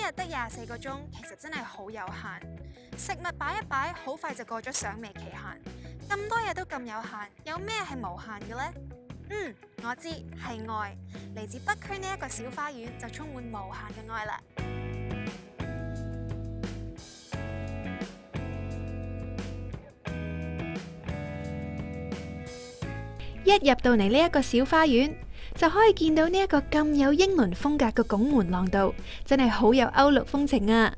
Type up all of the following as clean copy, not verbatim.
日得24個鐘，其實真係好有限。食物擺一擺，好快就過咗賞味期限。咁多嘢都咁有限，有咩係無限嘅呢？我知係愛。嚟自北區呢一個小花園就充滿無限嘅愛啦。 一入到嚟呢一個小花園，就可以見到呢一個咁有英倫風格嘅拱門廊道，真係好有歐陸風情啊！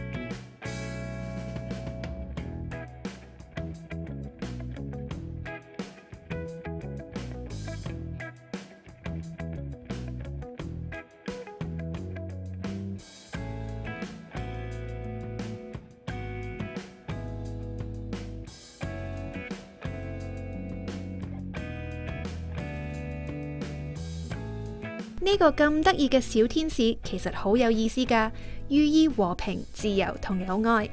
呢個咁得意嘅小天使其實好有意思㗎，寓意和平、自由同有愛。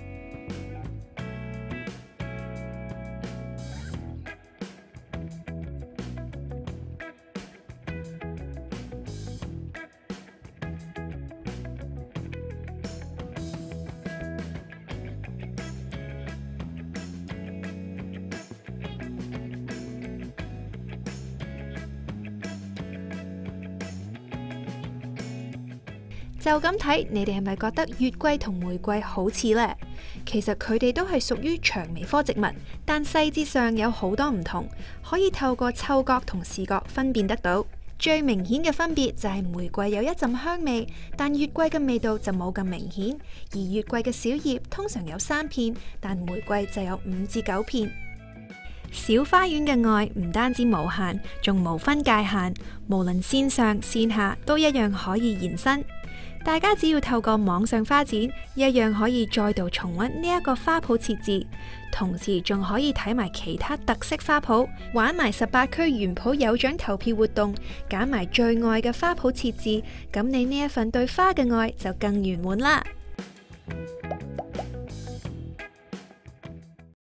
就咁睇，你哋係咪覺得月桂同玫瑰好似呢？其實佢哋都係屬於薔薇科植物，但細節上有好多唔同，可以透過嗅覺同視覺分辨得到。最明顯嘅分別就係玫瑰有一陣香味，但月桂嘅味道就冇咁明顯。而月桂嘅小葉通常有3片，但玫瑰就有5至9片。小花園嘅愛唔單止無限，仲無分界限，無論線上線下都一樣可以延伸。大家只要透過網上花展，一樣可以再度重溫呢一個花圃設置，同時仲可以睇埋其他特色花圃，玩埋18區園圃有獎投票活動，揀埋最愛嘅花圃設置，咁你呢一份對花嘅愛就更圓滿啦！